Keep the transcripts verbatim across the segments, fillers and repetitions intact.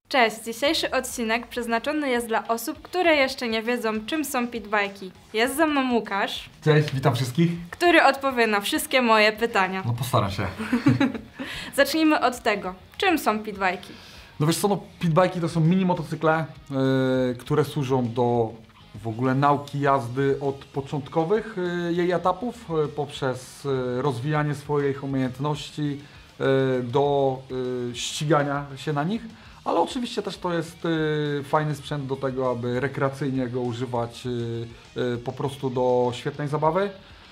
Cześć! Dzisiejszy odcinek przeznaczony jest dla osób, które jeszcze nie wiedzą, czym są pitbajki. Jest ze mną Łukasz. Cześć, witam wszystkich. Który odpowie na wszystkie moje pytania. No postaram się. Zacznijmy od tego. Czym są pitbajki? No wiesz co, no pitbajki to są mini motocykle, yy, które służą do w ogóle nauki jazdy od początkowych yy, jej etapów, yy, poprzez yy, rozwijanie swoich umiejętności yy, do yy, ścigania się na nich. Ale oczywiście też to jest y, fajny sprzęt do tego, aby rekreacyjnie go używać y, y, po prostu do świetnej zabawy.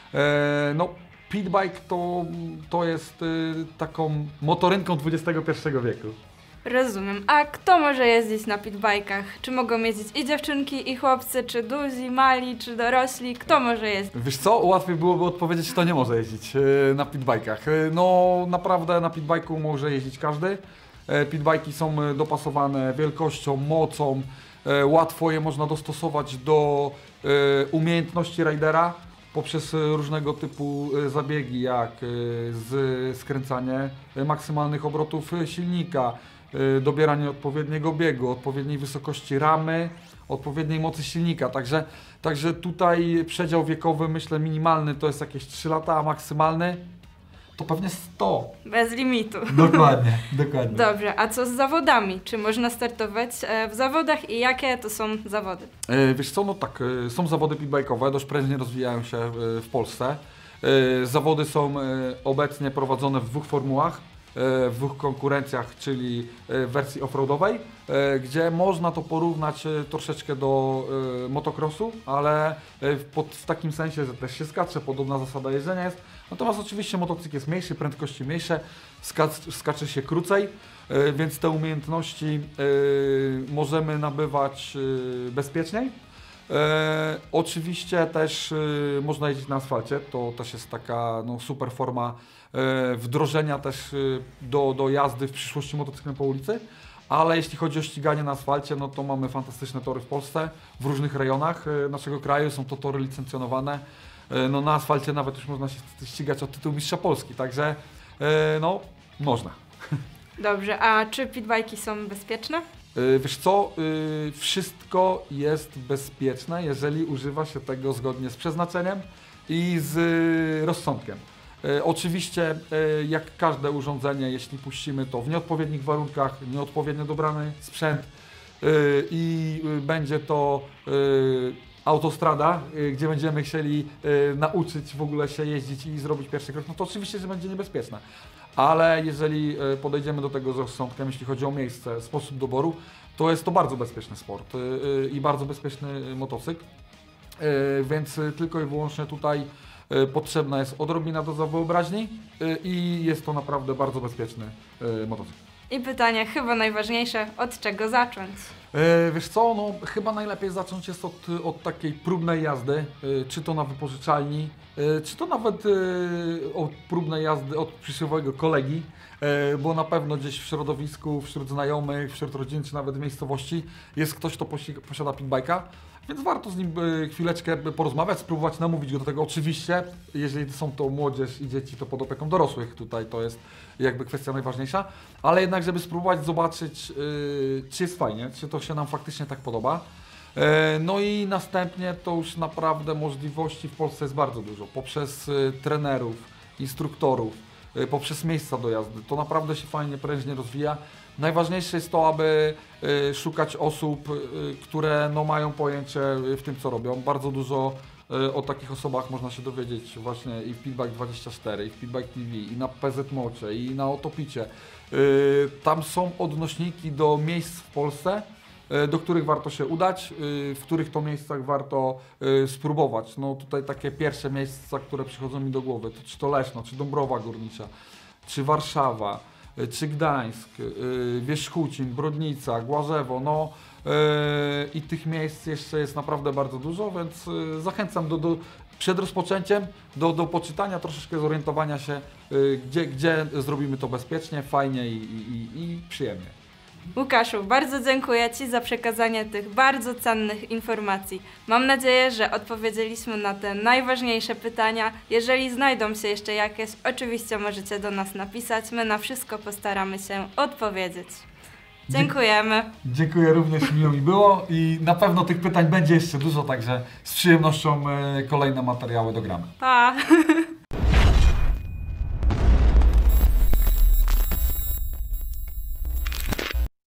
E, no, pitbike to, to jest y, taką motorynką dwudziestego pierwszego wieku. Rozumiem. A kto może jeździć na pitbajkach? Czy mogą jeździć i dziewczynki, i chłopcy, czy duzi, mali, czy dorośli? Kto może jeździć? Wiesz co, łatwiej byłoby odpowiedzieć, kto nie może jeździć y, na pitbajkach. Y, no naprawdę na pitbajku może jeździć każdy. Pitbajki są dopasowane wielkością, mocą, łatwo je można dostosować do umiejętności rajdera poprzez różnego typu zabiegi, jak z skręcanie maksymalnych obrotów silnika, dobieranie odpowiedniego biegu, odpowiedniej wysokości ramy, odpowiedniej mocy silnika. Także, także tutaj przedział wiekowy, myślę, minimalny to jest jakieś trzy lata, a maksymalny to pewnie sto. Bez limitu. Dokładnie, dokładnie. Dobrze, a co z zawodami? Czy można startować w zawodach i jakie to są zawody? E, wiesz co, no tak, e, są zawody pitbajkowe, dość prężnie rozwijają się w, w Polsce. E, zawody są e, obecnie prowadzone w dwóch formułach, e, w dwóch konkurencjach, czyli w wersji offroadowej, e, gdzie można to porównać e, troszeczkę do e, motocrossu, ale e, w, pod, w takim sensie, że też się skacze, podobna zasada jeżdżenia jest. Natomiast oczywiście motocykl jest mniejszy, prędkości mniejsze, skac, skacze się krócej, yy, więc te umiejętności yy, możemy nabywać yy, bezpieczniej. Yy, oczywiście też yy, można jeździć na asfalcie, to też jest taka no, super forma yy, wdrożenia też yy, do, do jazdy w przyszłości motocyklem po ulicy. Ale jeśli chodzi o ściganie na asfalcie, no to mamy fantastyczne tory w Polsce, w różnych rejonach yy, naszego kraju, są to tory licencjonowane. No na asfalcie nawet już można się ścigać o tytuł mistrza Polski, także no można. Dobrze, a czy pitbajki są bezpieczne? Wiesz co, wszystko jest bezpieczne, jeżeli używa się tego zgodnie z przeznaczeniem i z rozsądkiem. Oczywiście jak każde urządzenie, jeśli puścimy to w nieodpowiednich warunkach, nieodpowiednio dobrany sprzęt i będzie to autostrada, gdzie będziemy chcieli y, nauczyć w ogóle się jeździć i zrobić pierwszy krok, no to oczywiście, że będzie niebezpieczne. Ale jeżeli y, podejdziemy do tego z rozsądkiem, jeśli chodzi o miejsce, sposób doboru, to jest to bardzo bezpieczny sport y, y, i bardzo bezpieczny motocykl. Y, więc y, tylko i wyłącznie tutaj y, potrzebna jest odrobina doza wyobraźni y, i jest to naprawdę bardzo bezpieczny y, motocykl. I pytanie chyba najważniejsze, od czego zacząć? E, wiesz co, no chyba najlepiej zacząć jest od, od takiej próbnej jazdy, e, czy to na wypożyczalni, e, czy to nawet e, od próbnej jazdy od przysłowiowego kolegi, e, bo na pewno gdzieś w środowisku, wśród znajomych, wśród rodziny, czy nawet w miejscowości jest ktoś, kto posi posiada pitbike'a, więc warto z nim e, chwileczkę porozmawiać, spróbować namówić go do tego. Oczywiście, jeżeli są to młodzież i dzieci, to pod opieką dorosłych, tutaj to jest jakby kwestia najważniejsza, ale jednak, żeby spróbować zobaczyć, yy, czy jest fajnie, czy to się nam faktycznie tak podoba. Yy, no i następnie to już naprawdę możliwości w Polsce jest bardzo dużo, poprzez yy, trenerów, instruktorów, yy, poprzez miejsca do jazdy. To naprawdę się fajnie, prężnie rozwija. Najważniejsze jest to, aby yy, szukać osób, yy, które no, mają pojęcie w tym, co robią. Bardzo dużo o takich osobach można się dowiedzieć właśnie i w Pitbike dwadzieścia cztery, i w Pitbike T V, i na P Z Mocie, i na Otopicie. Yy, tam są odnośniki do miejsc w Polsce, yy, do których warto się udać, yy, w których to miejscach warto yy, spróbować. No tutaj takie pierwsze miejsca, które przychodzą mi do głowy, to czy to Leszno, czy Dąbrowa Górnicza, czy Warszawa, yy, czy Gdańsk, yy, Wierzchucin, Brodnica, Głarzewo, no i tych miejsc jeszcze jest naprawdę bardzo dużo, więc zachęcam do, do, przed rozpoczęciem do, do poczytania, troszeczkę zorientowania się, gdzie, gdzie zrobimy to bezpiecznie, fajnie i, i, i przyjemnie. Łukaszu, bardzo dziękuję Ci za przekazanie tych bardzo cennych informacji. Mam nadzieję, że odpowiedzieliśmy na te najważniejsze pytania. Jeżeli znajdą się jeszcze jakieś, oczywiście możecie do nas napisać. My na wszystko postaramy się odpowiedzieć. Dziękujemy. Dziękuję również, miło mi było i na pewno tych pytań będzie jeszcze dużo, także z przyjemnością e, kolejne materiały dogramy. Pa!